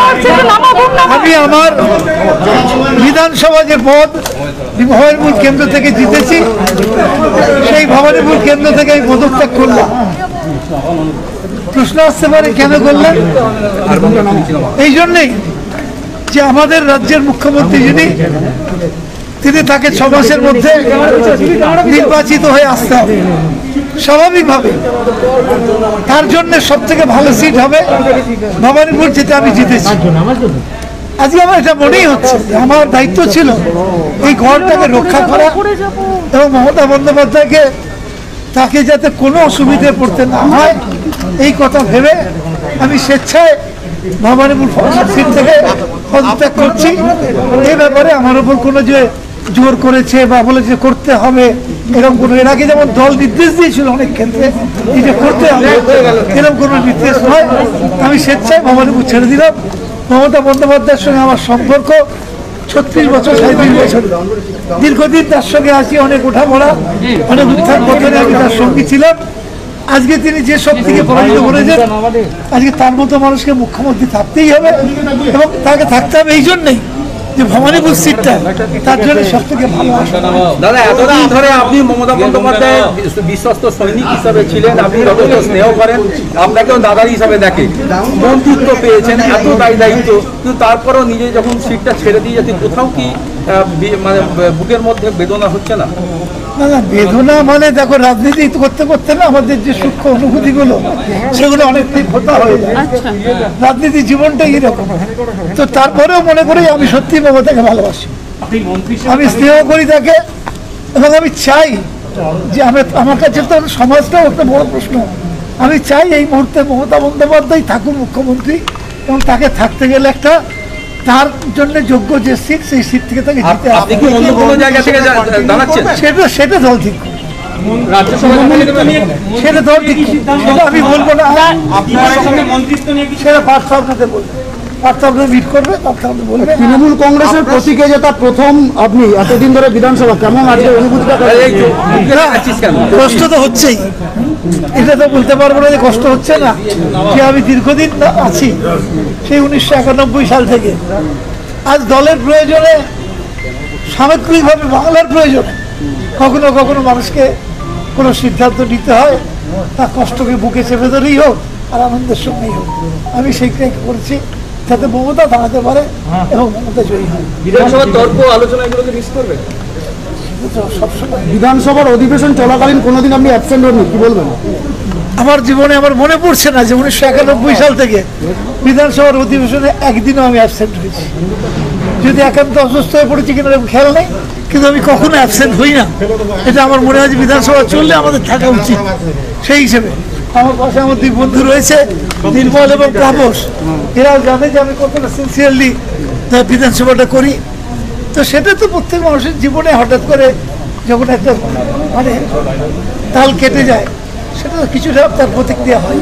আমি আমার বিধানসভা যে পদ ভবানীপুর কেন্দ্র থেকে জিতেছি, সেই ভবানীপুর কেন্দ্র থেকে আমি পদত্যাগ করলাম। প্রশ্ন আসতে পারে কেন করলেন? এই জন্যেই যে আমাদের রাজ্যের মুখ্যমন্ত্রী তিনি তাকে 6 মাসের মধ্যে নির্বাচিত হয়ে আসতে হবে স্বাভাবিকভাবে। তার জন্য সব থেকে ভালো সিট হবে ভবানীপুর, যেটা আমি জিতেছি। আজকে আমার এটা মনেই হচ্ছে আমার দায়িত্ব ছিল এই গড়টাকে রক্ষা করা এবং মমতা বন্দ্যোপাধ্যায়কে তাকে যাতে কোনো অসুবিধায় পড়তে না হয় এই কথা ভেবে আমি স্বেচ্ছায় ভবানীপুর সিট থেকে পদত্যাগ করছি। এই ব্যাপারে আমার উপর কোনো যে জোর করেছে বা বলেছে করতে হবে এরকম কোনো, এর আগে যেমন দল নির্দেশ দিয়েছিল অনেক ক্ষেত্রে যে করতে হবে, এরকম কোনো নির্দেশ নয়। আমি স্বেচ্ছায় ভবানীপুর ছেড়ে দিলাম। মমতা বন্দ্যোপাধ্যায়ের সঙ্গে আমার সম্পর্ক 36 বছর 37 বছর, দীর্ঘদিন তার সঙ্গে আছি, অনেক ওঠাপড়া অনেক উত্থান পতনে আমি তার সঙ্গী ছিলাম। আজকে তিনি যে সব থেকে পরাজিত করেছেন, আজকে তার মতো মানুষকে মুখ্যমন্ত্রী থাকতেই হবে এবং তাকে থাকতে হবে এই জন্যই যে ভবানীপুর সিটটা তার জন্য সব থেকে ভালো। দাদা, এতদিন ধরে আপনি মমতা বন্দ্যোপাধ্যায়ের বিশ্বস্ত সৈনিক হিসাবে ছিলেন, আপনি যথেষ্ট স্নেহ করেন, আপনাকেও দাদা হিসাবে দেখে, মন্ত্রিত্ব পেয়েছেন, এত দায়িত্ব, কিন্তু তারপরেও নিজে যখন সিটটা ছেড়ে দিয়ে যাচ্ছেন, কোথাও কি মানে বুকের মধ্যে বেদনা হচ্ছে না? না না, বেদনা মানে দেখো, রাজনীতি করতে করতে না আমাদের যে সূক্ষ্ম অনুভূতিগুলো সেগুলো অনেকটাই ফোটা হয়ে যায়। রাজনীতি জীবনটাই এরকম। তো তারপরেও মনে করি আমি সত্যি মমতাকে ভালোবাসি, আমি স্নেহ করি তাকে এবং আমি চাই যে আমার কাছে তো সমাজটাও একটা বড় প্রশ্ন। আমি চাই এই মুহূর্তে মমতা বন্দ্যোপাধ্যায় থাকুন মুখ্যমন্ত্রী এবং তাকে থাকতে গেলে একটা তার জন্য যোগ্য যে সিট, সেই সিট থেকে তাকে জিতে আসতে হবে। সেটা দল ঠিক সেটা দল ঠিক সেটা আমি বলবো না, সেটা পার্থ আপনাদের বলবো, পার্থ আপনাদের মিট করবে, পার্থ আপনাদের বলবে। তৃণমূল কংগ্রেসের প্রতীকে যেটা প্রথম, আপনি এতদিন ধরে বিধানসভা কেমন আজকে অনুভূতিটা? কষ্ট তো হচ্ছেই, এটা তো বলতে পারবো না যে কষ্ট হচ্ছে না। যে আমি দীর্ঘদিন আছি, সেই 1991 সাল থেকে আজ দলের প্রয়োজনে, সামগ্রিকভাবে বাংলার প্রয়োজনে কখনো কখনো মানুষকে কোনো সিদ্ধান্ত নিতে হয়, তার কষ্টকে বুকে চেপে ধরেই হোক আর আনন্দের সঙ্গেই হোক। আমি সেইটাই করেছি যাতে মমতা দাঁড়াতে পারে এবং মমতা জয়ী হয়। বিধানসভার তর্ক আলোচনা এগুলোকে মিস করবে? সবসময় বিধানসভার অধিবেশন চলাকালীন কোনোদিন আপনি অ্যাবসেন্ট হননি, কি বলবেন? আমার জীবনে আমার মনে পড়ছে না যে 1991 সাল থেকে বিধানসভার অধিবেশনে একদিনও আমি অ্যাবসেন্ট হয়েছি। যদি একান্ত অসুস্থ হয়ে পড়েছি কিনা খেয়াল নেই, কিন্তু আমি কখনো অ্যাবসেন্ট হই না। এটা আমার মনে হয় যে বিধানসভা চললে আমাদের থাকা উচিত। সেই হিসেবে আমার পাশে আমার 2 বন্ধু রয়েছে, নির্মল এবং তাপস, এরাও জানে যে আমি কতটা সিনসিয়ারলি বিধানসভাটা করি। তো সেটা তো প্রত্যেক মানুষের জীবনে হঠাৎ করে যখন একটা মানে তাল কেটে যায়, সেটা তো কিছুটা তার প্রতিক্রিয়া হয়।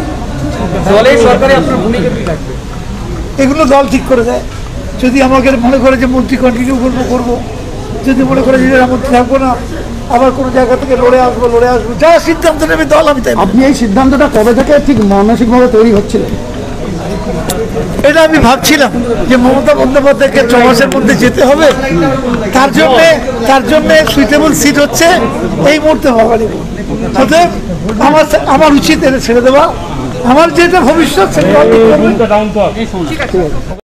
এগুলো দল ঠিক করে দেয়। যদি আমাকে মনে করে যে মন্ত্রী কন্টিনিউ করবো, যদি মনে করে যে মন্ত্রী থাকবো না, আবার কোনো জায়গা থেকে লড়ে আসবো, যা সিদ্ধান্ত নেবে দল আমি তাই। আপনি এই সিদ্ধান্তটা কবে থেকে ঠিক মানসিকভাবে তৈরি হচ্ছিলেন? এটা আমি ভাবছিলাম যে মমতা বন্দ্যোপাধ্যায়কে 6 মাসের মধ্যে যেতে হবে, তার জন্য সুইটেবল সিট হচ্ছে এই মুহূর্তে ভবানীপুর। অতএব আমার উচিত এটা ছেড়ে দেওয়া, আমার যেটা ভবিষ্যৎ সেটা